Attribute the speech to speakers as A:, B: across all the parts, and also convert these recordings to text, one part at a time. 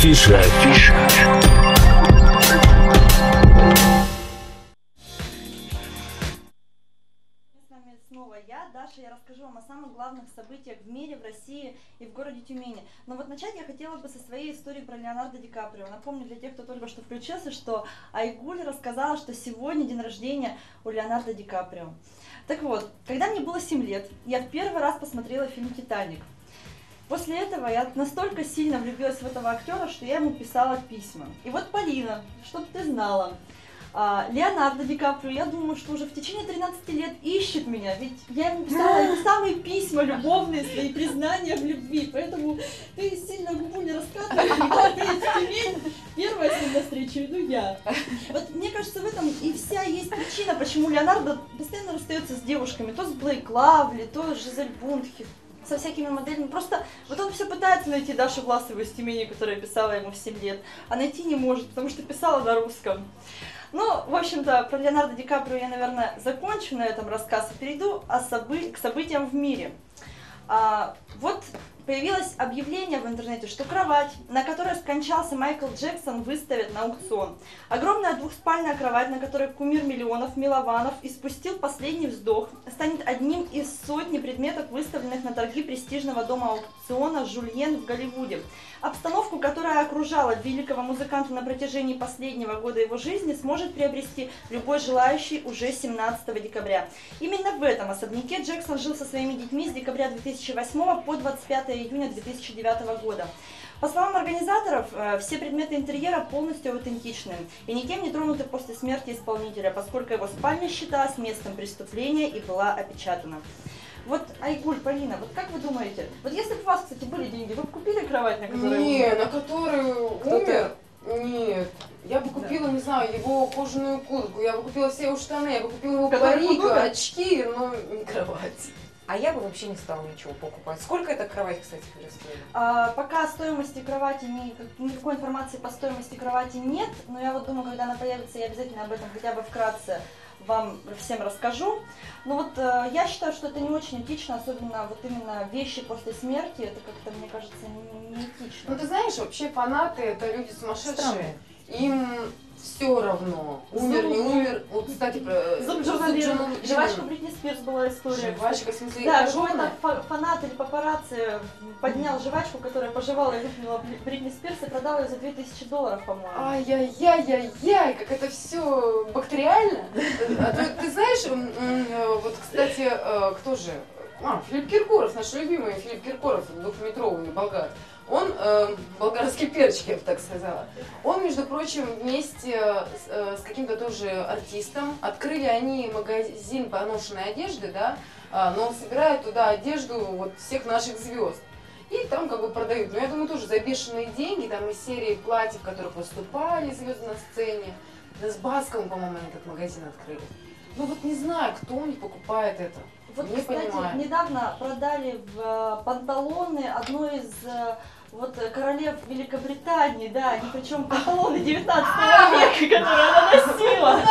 A: Афиша.
B: Снова я, Даша, я расскажу вам о самых главных событиях в мире, в России и в городе Тюмени. Но вот начать я хотела бы со своей истории про Леонардо Ди Каприо. Напомню для тех, кто только что включился, что Айгуль рассказала, что сегодня день рождения у Леонардо Ди Каприо. Так вот, когда мне было 7 лет, я в первый раз посмотрела фильм «Титаник». После этого я настолько сильно влюбилась в этого актера, что я ему писала письма. И вот, Полина, чтобы ты знала, Леонардо Ди Каприо, я думаю, что уже в течение 13 лет ищет меня, ведь я ему писала эти самые письма любовные, свои признания в любви, поэтому ты сильно губу не раскатывай, когда ты в Тюмень, первая с ним на встречу иду я. Вот мне кажется, в этом и вся есть причина, почему Леонардо постоянно расстается с девушками, то с Блейк Лавли, то с Жизель Бунтхи, со всякими моделями. Просто вот он все пытается найти Дашу Власову из Тюмени, которая писала ему в 7 лет, а найти не может, потому что писала на русском. Ну, в общем-то, про Леонардо Ди Каприо я, наверное, закончу на этом рассказ и перейду к событиям в мире. Вот появилось объявление в интернете, что кровать, на которой скончался Майкл Джексон, выставят на аукцион. Огромная двухспальная кровать, на которой кумир миллионов мелованов испустил последний вздох, станет одним из сотни предметов, выставленных на торги престижного дома аукциона «Жульен» в Голливуде. Обстановку, которая окружала великого музыканта на протяжении последнего года его жизни, сможет приобрести любой желающий уже 17 декабря. Именно в этом особняке Джексон жил со своими детьми с декабря 2008 по 25 июня 2009 года. По словам организаторов, все предметы интерьера полностью аутентичны и никем не тронуты после смерти исполнителя, поскольку его спальня считалась местом преступления и была опечатана. Вот, Айгуль, Полина, вот как вы думаете, вот если бы у вас, кстати, были деньги, вы бы купили кровать, на которой
C: Не, на которую умер? Нет. Я бы купила, не знаю, его кожаную куртку, я бы купила все его штаны, я бы купила его парик, очки, но не кровать.
D: А я бы вообще не стала ничего покупать. Сколько эта кровать, кстати, стоит?
B: Пока стоимости кровати, никакой информации по стоимости кровати нет, но я вот думаю, когда она появится, я обязательно об этом хотя бы вкратце вам всем расскажу. Но вот я считаю, что это не очень этично, особенно вот именно вещи после смерти, это как-то, мне кажется, не этично.
C: Ну ты знаешь, вообще фанаты это люди сумасшедшие.
D: Странные.
C: Им все равно, умер, не умер. Вот, кстати, про
B: Зуб жвачка Бритни Спирс была история.
C: Жвачка, в смысле,
B: да, какой-то фанат или папарацци поднял жвачку, которая пожевала и выпила Бритни Спирс и продал ее за $2000, по-моему.
C: Ай-яй-яй-яй-яй, как это все бактериально. Ты знаешь, вот, кстати, кто же? Филипп Киркоров, наш любимый Филипп Киркоров, двухметровый болгар. Он, болгарский перчик, я бы так сказала, он, между прочим, вместе с каким-то тоже артистом, открыли они магазин поношенной одежды, да, но он собирает туда одежду вот всех наших звезд. И там как бы продают, но я думаю, тоже за бешеные деньги, там из серии платьев, в которых выступали звезды на сцене. Да с Басковым, по-моему, они этот магазин открыли. Ну вот не знаю, кто не покупает это.
B: Вот,
C: не
B: кстати,
C: понимаю.
B: Недавно продали в панталоны одной из вот королев Великобритании, да, они причем панталоны 19 века, которые она носила.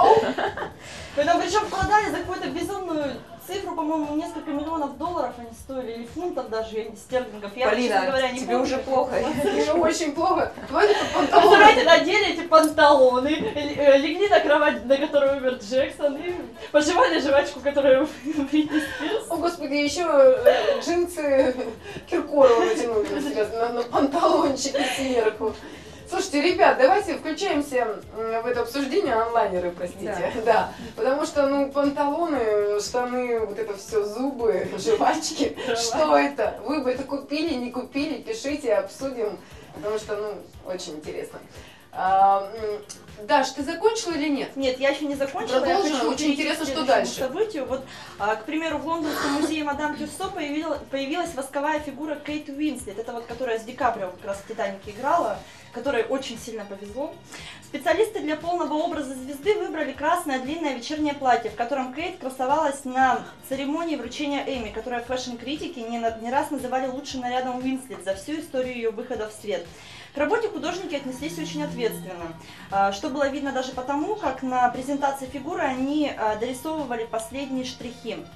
B: Поэтому причем продали за какую-то безумную цифру, по-моему, несколько миллионов долларов они стоили, или фунтов даже, стерлингов. Я,
D: Полина,
B: честно говоря, не
D: тебе
B: помню.
D: уже плохо.
C: Мне очень плохо. Давайте панталоны.
B: Представляете, надели эти панталоны, легли на кровать, на которой умер Джексон, и пожевали жвачку, которая Бритни Спирс.
C: О, господи, еще джинсы Киркорова натянули на себя, на панталончики сверху. Слушайте, ребят, давайте включаемся в это обсуждение, онлайнеры, простите, да. Потому что, ну, панталоны, штаны, вот это все, зубы, жвачки, что это? Вы бы это купили, не купили, пишите, обсудим, потому что, ну, очень интересно. Даш, ты закончила или нет?
B: Нет, я еще не закончила.
C: Продолжим.
B: Я хочу
C: Очень интересно, что дальше.
B: Событию. Вот, к примеру, в Лондонском музее Мадам Тюссо появилась восковая фигура Кейт Уинслет. Это вот, которая с Ди Каприо как раз в «Титанике» играла, которой очень сильно повезло. Специалисты для полного образа звезды выбрали красное длинное вечернее платье, в котором Кейт красовалась на церемонии вручения Эмми, которая фэшн-критики не раз называли лучшим нарядом Уинслет за всю историю ее выхода в свет. К работе художники отнеслись очень ответственно, что было видно даже потому, как на презентации фигуры они дорисовывали последние штрихи.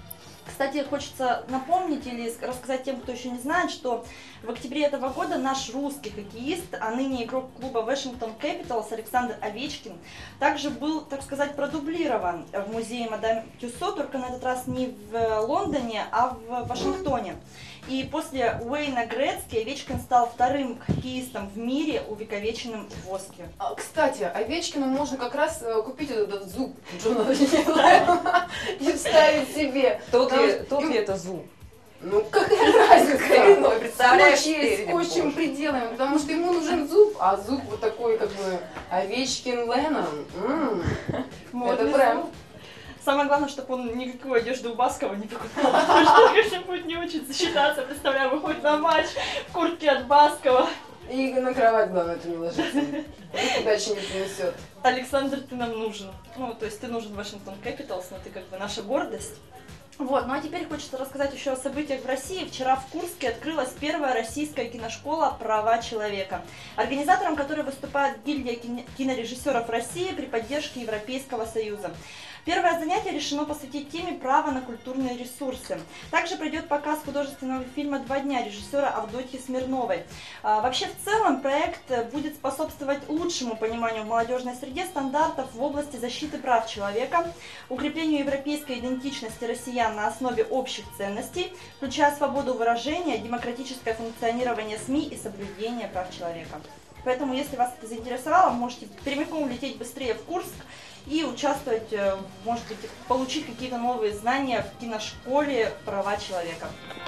B: Кстати, хочется напомнить или рассказать тем, кто еще не знает, что в октябре этого года наш русский хоккеист, а ныне игрок клуба Washington Capitals Александр Овечкин, также был, так сказать, продублирован в музее Мадам Тюссо, только на этот раз не в Лондоне, а в Вашингтоне. И после Уэйна Грецки Овечкин стал вторым хоккеистом в мире, увековеченным в воске.
C: Кстати, Овечкину можно как раз купить этот зуб Джона Леннона и вставить себе.
D: Тот ли это зуб?
C: Ну, какая разница?
D: Представляешь,
C: Скотчем приделаем, потому что ему нужен зуб, а зуб вот такой, как бы, Овечкин Леннон. Это прям...
B: Самое главное, чтобы он никакой одежды у Баскова не покупал, потому что, конечно, будет не очень засчитаться. Представляю, выходит на матч в куртке от Баскова.
C: И на кровать, главное, это не ложится. Удачи не принесет.
B: Александр, ты нам нужен. Ну, то есть ты нужен Washington Capitals, но ты как бы наша гордость. Вот, ну а теперь хочется рассказать еще о событиях в России. Вчера в Курске открылась первая российская киношкола «Права человека», организатором которой выступает гильдия кинорежиссеров России при поддержке Европейского Союза. Первое занятие решено посвятить теме права на культурные ресурсы. Также пройдет показ художественного фильма «Два дня» режиссера Авдотьи Смирновой. Вообще, в целом, проект будет способствовать лучшему пониманию в молодежной среде стандартов в области защиты прав человека, укреплению европейской идентичности россиян на основе общих ценностей, включая свободу выражения, демократическое функционирование СМИ и соблюдение прав человека. Поэтому, если вас это заинтересовало, можете прямиком лететь быстрее в Курск и участвовать, может быть, получить какие-то новые знания в киношколе «Права человека».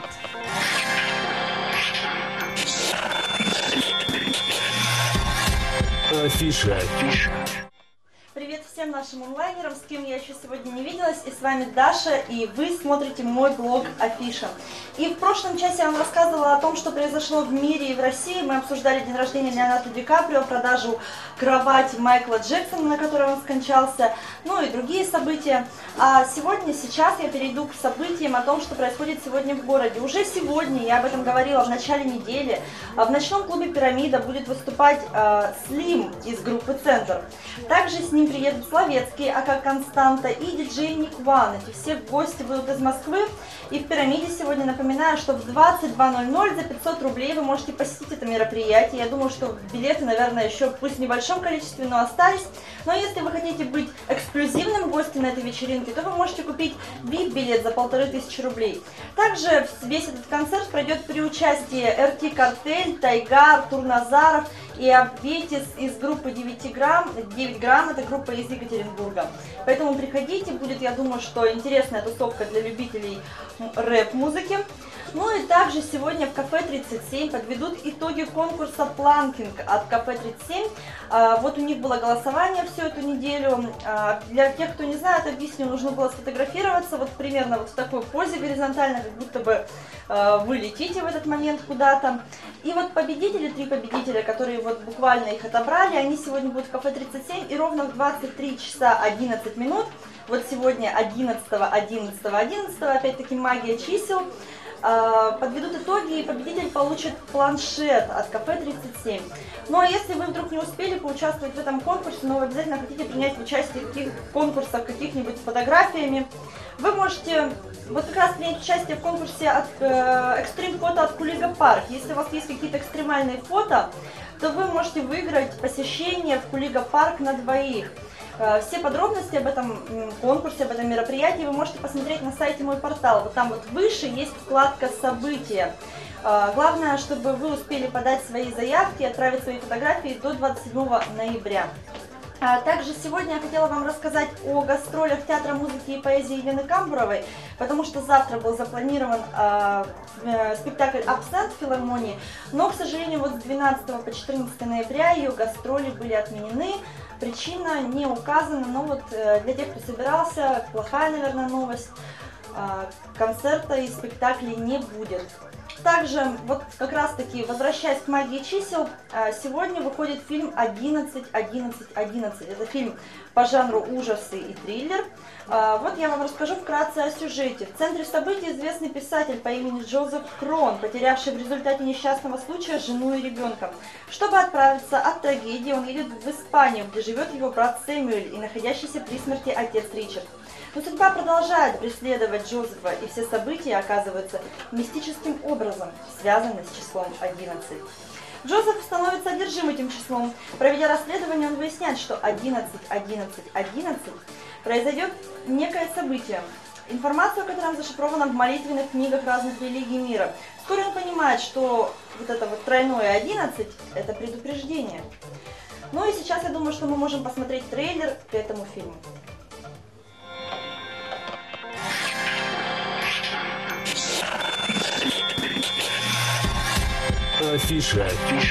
A: Афиша.
B: Привет всем нашим онлайнерам, с кем я еще сегодня не виделась, и с вами Даша, и вы смотрите мой блог Афиша. И в прошлом часе я вам рассказывала о том, что произошло в мире и в России. Мы обсуждали день рождения Леонардо Ди Каприо, продажу кровати Майкла Джексона, на которой он скончался, ну и другие события. А сейчас я перейду к событиям о том, что происходит сегодня в городе. Уже сегодня, я об этом говорила в начале недели, в ночном клубе «Пирамида» будет выступать Слим из группы «Центр». Также с ним приедут Словецкий, АК Константа и диджей Ник Ван. Эти все гости будут из Москвы. И в «Пирамиде» сегодня, напоминаю, что в 22:00 за 500 рублей вы можете посетить это мероприятие. Я думаю, что билеты, наверное, еще пусть в небольшом количестве, но остались. Но если вы хотите быть эксклюзивным гостем на этой вечеринке, то вы можете купить VIP-билет за 1500 рублей. Также весь этот концерт пройдет при участии РТ Картель, Тайга, Артур Назаров и Абветис из группы 9 грамм, это группа из Екатеринбурга. Поэтому приходите, будет, я думаю, что интересная тусовка для любителей рэп-музыки. Ну и также сегодня в кафе 37 подведут итоги конкурса «Планкинг» от кафе 37. Вот у них было голосование всю эту неделю. Для тех, кто не знает, объясню, нужно было сфотографироваться вот примерно вот в такой позе горизонтально, как будто бы вы летите в этот момент куда-то. И вот победители, 3 победителя, которые вот буквально их отобрали, они сегодня будут в кафе 37 и ровно в 23 часа 11 минут, вот сегодня 11, опять-таки магия чисел, подведут итоги, и победитель получит планшет от кафе 37. Ну а если вы вдруг не успели поучаствовать в этом конкурсе, но вы обязательно хотите принять участие в каких конкурсах, каких-нибудь с фотографиями, вы можете вот как раз принять участие в конкурсе от экстрим фото от Кулига Парк. Если у вас есть какие-то экстремальные фото, то вы можете выиграть посещение в Кулига Парк на двоих. Все подробности об этом конкурсе, об этом мероприятии вы можете посмотреть на сайте «Мой портал». Вот там вот выше есть вкладка «События». Главное, чтобы вы успели подать свои заявки и отправить свои фотографии до 27 ноября. Также сегодня я хотела вам рассказать о гастролях Театра музыки и поэзии Елены Камбуровой, потому что завтра был запланирован спектакль «Абсент» в филармонии, но, к сожалению, вот с 12 по 14 ноября ее гастроли были отменены. Причина не указана, но вот для тех, кто собирался, плохая, наверное, новость, концерта и спектаклей не будет. Также, вот как раз таки, возвращаясь к магии чисел, сегодня выходит фильм 11-11-11. Это фильм по жанру ужасы и триллер. Вот я вам расскажу вкратце о сюжете. В центре событий известный писатель по имени Джозеф Крон, потерявший в результате несчастного случая жену и ребенка. Чтобы отправиться от трагедии, он едет в Испанию, где живет его брат Сэмюэль и находящийся при смерти отец Ричард. Но судьба продолжает преследовать Джозефа, и все события оказываются мистическим образом связаны с числом 11. Джозеф становится одержим этим числом. Проведя расследование, он выясняет, что 11, 11, 11 произойдет некое событие, информацию о котором зашифрована в молитвенных книгах разных религий мира. Вскоре он понимает, что вот это вот тройное 11 – это предупреждение. Ну и сейчас я думаю, что мы можем посмотреть трейлер к этому фильму.
A: Афиша.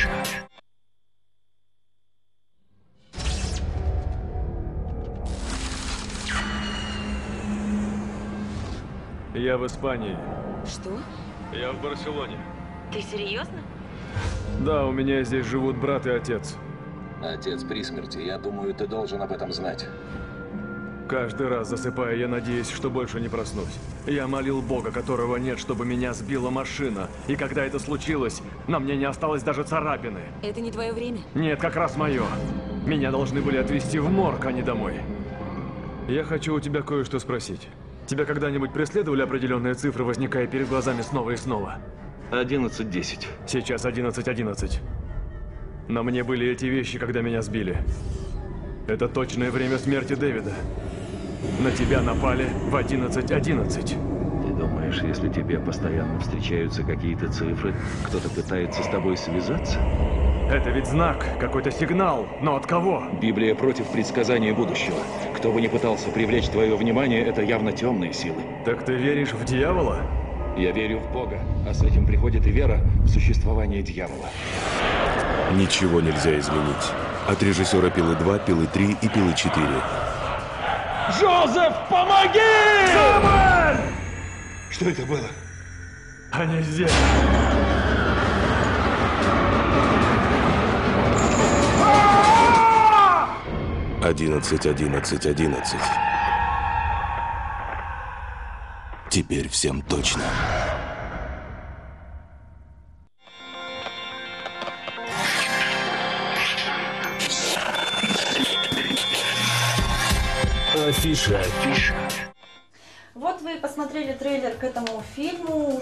A: Я в Испании.
E: Что?
A: Я в Барселоне.
E: Ты серьезно?
A: Да, у меня здесь живут брат и отец.
F: Отец при смерти, я думаю, ты должен об этом знать.
A: Каждый раз засыпая, я надеюсь, что больше не проснусь. Я молил Бога, которого нет, чтобы меня сбила машина. И когда это случилось, на мне не осталось даже царапины.
E: Это не твое время.
A: Нет, как раз мое. Меня должны были отвезти в морг, а не домой. Я хочу у тебя кое-что спросить. Тебя когда-нибудь преследовали определенные цифры, возникая перед глазами снова и снова?
F: 11:10.
A: Сейчас 11:11. На мне были эти вещи, когда меня сбили. Это точное время смерти Дэвида. На тебя напали в 11:11.
F: Ты думаешь, если тебе постоянно встречаются какие-то цифры, кто-то пытается с тобой связаться?
A: Это ведь знак, какой-то сигнал, но от кого?
F: Библия против предсказания будущего. Кто бы ни пытался привлечь твое внимание, это явно темные силы.
A: Так ты веришь в дьявола?
F: Я верю в Бога, а с этим приходит и вера в существование дьявола.
G: Ничего нельзя изменить. От режиссера «Пилы 2», «Пилы 3» и «Пилы 4».
A: Джозеф, помоги! Самуэль!
F: Что это было?
A: Они здесь.
G: Одиннадцать, 11, 11. Теперь всем точно.
A: Афиша.
B: Вот вы посмотрели трейлер к этому фильму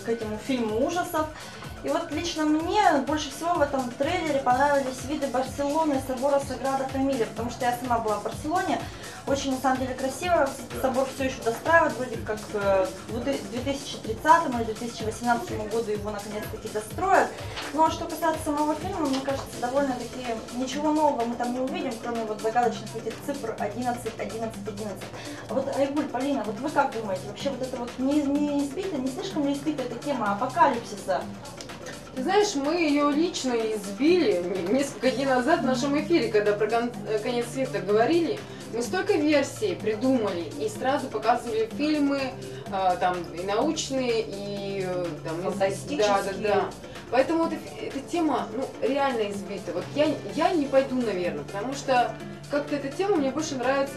B: ужасов. И вот лично мне больше всего в этом трейлере понравились виды Барселоны и собора Саграда Фамилия, потому что я сама была в Барселоне. Очень, на самом деле, красиво. Собор все еще достраивают, вроде как к 2030 или 2018 году его наконец-таки достроят. Ну а что касается самого фильма, мне кажется, довольно-таки ничего нового мы там не увидим, кроме вот загадочных этих цифр 11, 11, 11. А вот, Айгуль, Полина, вот вы как думаете, вообще вот это вот не слишком ли избитая эта тема апокалипсиса?
C: Ты знаешь, мы ее лично избили несколько дней назад в нашем эфире, когда про конец света говорили. Мы столько версий придумали и сразу показывали фильмы, там и научные, и там,
D: фантастические.
C: Да. Поэтому эта тема, ну, реально избита. Вот я не пойду, наверное, потому что как-то эта тема мне больше нравится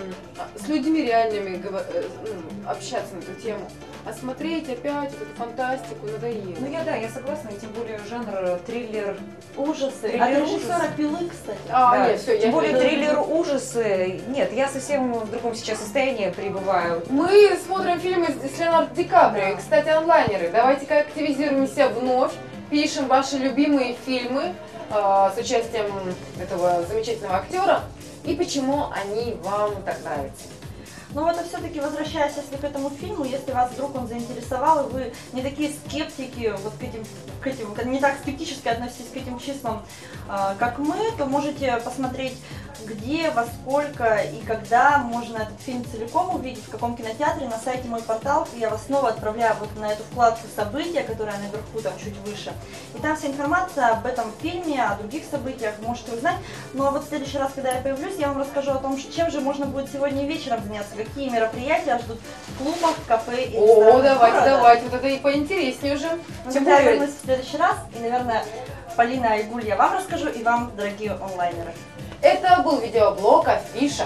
C: с людьми реальными общаться на эту тему. А смотреть опять вот эту фантастику надоело.
D: Ну я согласна, и тем более жанр триллер.
B: Ужасы.
D: Триллер
B: А режиссера
D: ужасов.
B: Пилы, кстати.
D: Да,
C: Нет, все,
D: тем более триллер ужасы. Нет, я совсем в другом сейчас состоянии пребываю.
C: Мы смотрим фильмы с Леонардо Ди Каприо. И, кстати, онлайнеры, давайте-ка активизируемся вновь. Пишем ваши любимые фильмы с участием этого замечательного актера. И почему они вам так нравятся.
B: Ну вот, а все-таки возвращаясь, если к этому фильму, если вас вдруг он заинтересовал, и вы не такие скептики, вот к этим, не так скептически относитесь к этим числам, как мы, то можете посмотреть, где, во сколько и когда можно этот фильм целиком увидеть, в каком кинотеатре, на сайте «Мой портал». Я вас снова отправляю вот на эту вкладку «События», которая наверху, там чуть выше. И там вся информация об этом фильме, о других событиях можете узнать. Ну а вот в следующий раз, когда я появлюсь, я вам расскажу о том, чем же можно будет сегодня вечером заняться, какие мероприятия ждут в клубах, кафе и ресторанах.
C: О, давайте,
B: города.
C: давайте, вот это и поинтереснее уже.
B: Ну,
C: Тем
B: тогда я
C: более,
B: вернусь в следующий раз, и, наверное, Полина Айгуль я вам расскажу, и вам, дорогие онлайнеры.
C: это был видеоблог Афиша.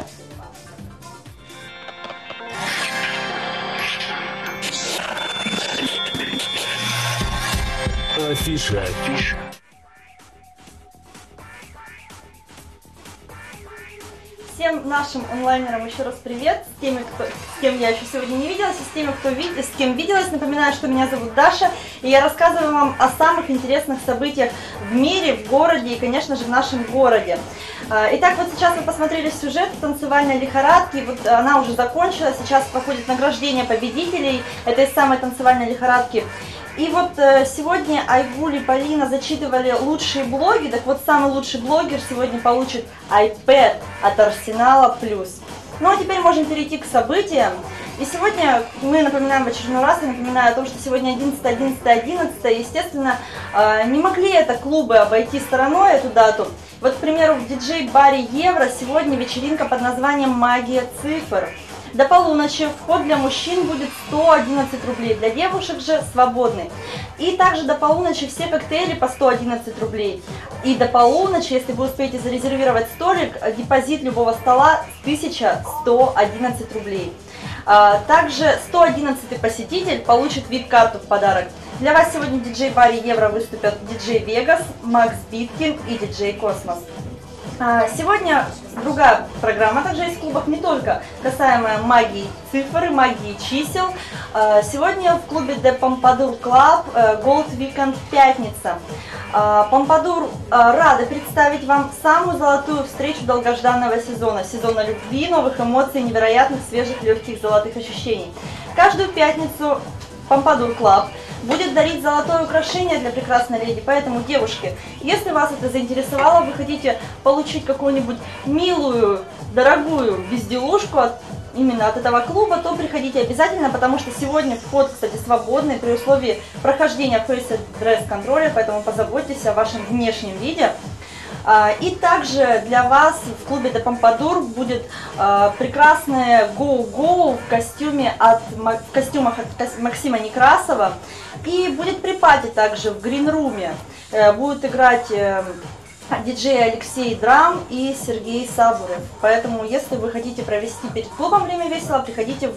A: Афиша.
B: Всем нашим онлайнерам еще раз привет, с кем я еще сегодня не виделась, и с кем виделась. Напоминаю, что меня зовут Даша, и я рассказываю вам о самых интересных событиях в мире, в городе и, конечно же, в нашем городе. Итак, вот сейчас вы посмотрели сюжет танцевальной лихорадки, вот она уже закончилась, сейчас проходит награждение победителей этой самой танцевальной лихорадки. И вот сегодня Айгуль и Полина зачитывали лучшие блоги, так вот самый лучший блогер сегодня получит iPad от Арсенала Плюс. Ну а теперь можем перейти к событиям. И сегодня мы напоминаем в очередной раз, я напоминаю о том, что сегодня 11 естественно, не могли это клубы обойти стороной эту дату. Вот, к примеру, в диджей-баре Евро сегодня вечеринка под названием «Магия цифр». До полуночи вход для мужчин будет 111 рублей, для девушек же свободный. И также до полуночи все коктейли по 111 рублей. И до полуночи, если вы успеете зарезервировать столик, депозит любого стола 1111 рублей. Также 111-й посетитель получит VIP-карту в подарок. Для вас сегодня в диджей-баре Евро выступят диджей Вегас, Макс Биткин и диджей Космос. Сегодня другая программа также есть в клубах, не только касаемая магии цифр, магии чисел. Сегодня в клубе The Pompadour Club Gold Weekend пятница. Pompadour рады представить вам самую золотую встречу долгожданного сезона. Сезона любви, новых эмоций, невероятных, свежих, легких, золотых ощущений. Каждую пятницу Pompadour Club будет дарить золотое украшение для прекрасной леди. Поэтому, девушки, если вас это заинтересовало, вы хотите получить какую-нибудь милую, дорогую безделушку именно от этого клуба, то приходите обязательно, потому что сегодня вход, кстати, свободный при условии прохождения Face Dress контроля, поэтому позаботьтесь о вашем внешнем виде. И также для вас в клубе The Pompadour будет прекрасное Go-Go в костюмах от Максима Некрасова. И будет припати также в грин-руме. Будут играть диджей Алексей Драм и Сергей Сабуров. Поэтому, если вы хотите провести перед клубом время весело, приходите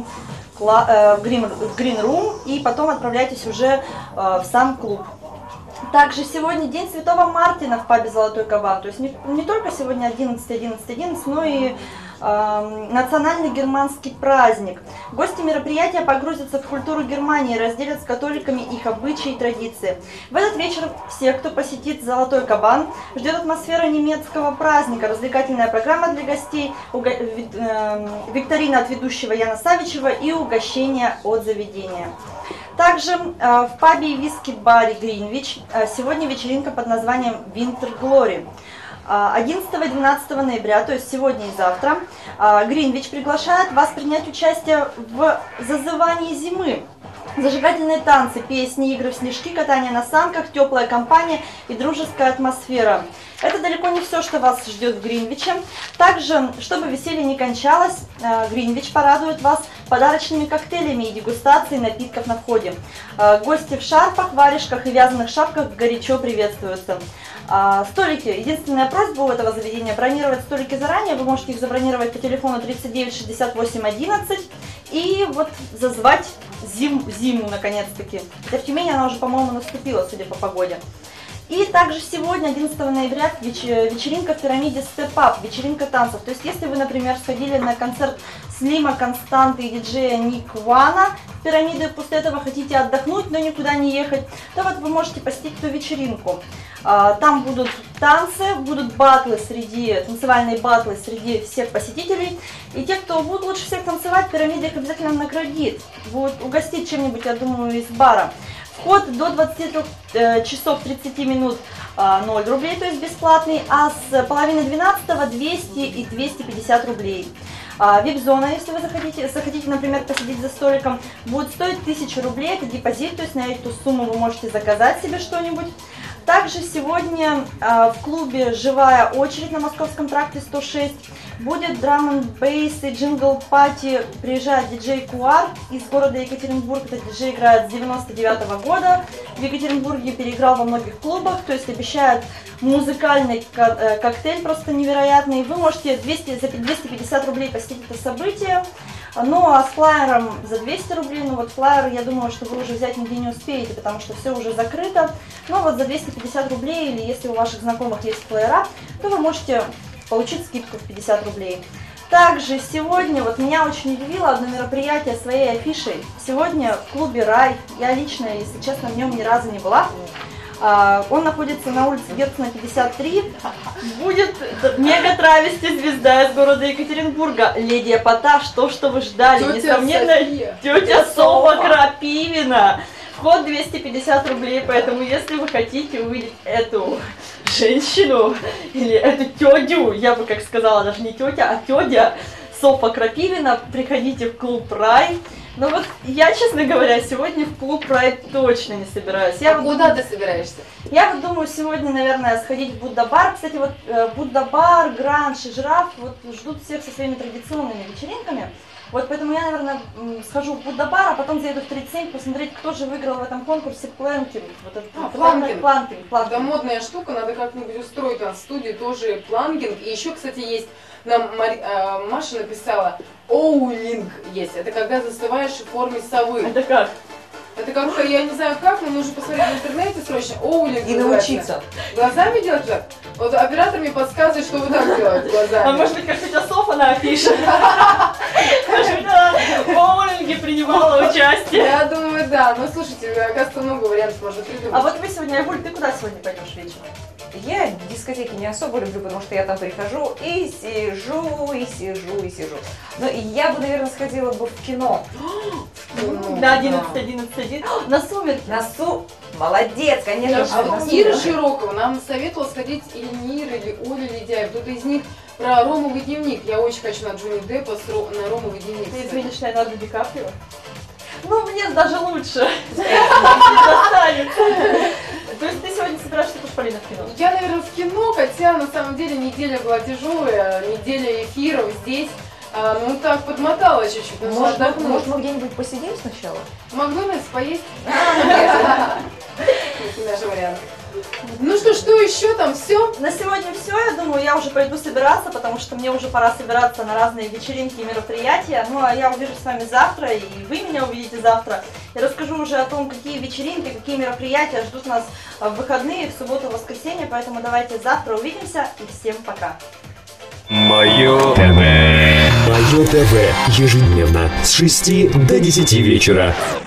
B: в грин-рум и потом отправляйтесь уже в сам клуб. Также сегодня День Святого Мартина в пабе «Золотой кабан». То есть не только сегодня 11, но и национальный германский праздник. Гости мероприятия погрузятся в культуру Германии и разделят с католиками их обычаи и традиции. В этот вечер всех, кто посетит «Золотой кабан», ждет атмосфера немецкого праздника, развлекательная программа для гостей, викторина от ведущего Яна Савичева и угощение от заведения. Также в пабе и виски-баре Гринвич сегодня вечеринка под названием Winter Glory. 11 и 12 ноября, то есть сегодня и завтра, Гринвич приглашает вас принять участие в зазывании зимы. Зажигательные танцы, песни, игры в снежки, катание на санках, теплая компания и дружеская атмосфера. Это далеко не все, что вас ждет в Гринвиче. Также, чтобы веселье не кончалось, Гринвич порадует вас подарочными коктейлями и дегустацией напитков на входе. Гости в шарфах, варежках и вязаных шапках горячо приветствуются. Столики. Единственная просьба у этого заведения — бронировать столики заранее. Вы можете их забронировать по телефону 39 68 11 и вот зазвать зиму наконец-таки. Хотя в Тюмени она уже, по-моему, наступила, судя по погоде. И также сегодня, 11 ноября, вечеринка в пирамиде Step Up, вечеринка танцев. То есть, если вы, например, сходили на концерт Слима, Константы и диджея Ник Вана в пирамиды, после этого хотите отдохнуть, но никуда не ехать, то вот вы можете посетить ту вечеринку. Там будут танцы, будут танцевальные батлы среди всех посетителей. И те, кто будут лучше всех танцевать, пирамида их обязательно наградит. Будут угостить чем-нибудь, я думаю, из бара. Вход до 23 часов 30 минут 0 рублей, то есть бесплатный, а с половины 12 200 и 250 рублей. Вип-зона, если вы захотите, например, посидеть за столиком, будет стоить 1000 рублей, это депозит, то есть на эту сумму вы можете заказать себе что-нибудь. Также сегодня в клубе «Живая очередь» на Московском тракте 106 будет драм-н-бейс и джингл-пати. Приезжает диджей Куар из города Екатеринбург. Этот диджей играет с 99-го года. В Екатеринбурге переиграл во многих клубах, то есть обещает музыкальный коктейль просто невероятный. Вы можете за 250 рублей посетить это событие. Ну а с флайером за 200 рублей, ну вот флайер, я думаю, что вы уже взять нигде не успеете, потому что все уже закрыто. Но вот за 250 рублей, или если у ваших знакомых есть флайера, то вы можете получить скидку в 50 рублей. Также сегодня вот меня очень удивило одно мероприятие своей афишей. Сегодня в клубе «Рай», я лично, если честно, в нем ни разу не была. Он находится на улице Герцена 53. Будет мега-травести звезда из города Екатеринбурга. Леди Эпатаж, то, что вы ждали. Несомненно, тетя Софа Крапивина. Вход 250 рублей, поэтому если вы хотите увидеть эту женщину, или эту тетю, я бы как сказала, даже не тетя, а тетя Софа Крапивина, приходите в клуб «Рай». Но вот я, честно говоря, сегодня в клуб «Рай» точно не собираюсь.
C: Куда ты собираешься?
B: Я вот думаю сегодня, наверное, сходить в Будда-бар. Кстати, вот Будда-бар, Гранж и Жираф вот ждут всех со своими традиционными вечеринками. Вот поэтому я, наверное, схожу в Будда-бар, а потом заеду в 37 посмотреть, кто же выиграл в этом конкурсе планкинг. Вот этот, планкинг.
C: Это модная штука, надо как-нибудь устроить у нас в студии тоже планкинг. И еще, кстати, есть, нам Маша написала, оулинг есть. Это когда застываешь в форме совы.
B: Это как?
C: Это как-то, я не знаю как, но нужно посмотреть в интернете срочно. Оулинг
D: И научиться.
C: Глазами делать так? Вот оператор мне подсказывает, что вот так делать глазами.
B: А может быть, как тетя Софа на афише? В боулинге принимала участие.
C: Я думаю, да. Ну, слушайте, оказывается, много вариантов можно придумать.
B: А вот вы сегодня, Айгуль, ты куда сегодня пойдешь вечером?
D: Я дискотеки не особо люблю, потому что я там прихожу и сижу, и сижу, и сижу. Но я бы, наверное, сходила бы в кино.
B: На 11. На «Сумерки».
D: Молодец, конечно.
C: А вот Ира Широкова нам советовала сходить или Нир, или Оля Ледяев. Кто-то из них про Ромовый дневник. Я очень хочу на Джонни Деппа на Ромовый дневник.
B: Ты изменишь Леонардо Ди Каприо? Ну, мне даже лучше. Достанется. То есть ты сегодня собираешься тоже, Полина, в кино?
C: Я, наверное, в кино, хотя на самом деле неделя была тяжелая, неделя эфиров здесь. Ну так, подмотала чуть-чуть.
D: Может, мы где-нибудь посидим сначала?
C: Макдональдс поесть? Наш вариант. Ну что еще там, все?
B: На сегодня все, я думаю, я уже пойду собираться, потому что мне уже пора собираться на разные вечеринки и мероприятия. Ну а я увижусь с вами завтра, и вы меня увидите завтра. И расскажу уже о том, какие вечеринки, какие мероприятия ждут нас в выходные, в субботу, в воскресенье. Поэтому давайте завтра увидимся, и всем пока.
G: Мое ТВ. Мое ТВ. Ежедневно с 6 до 10 вечера.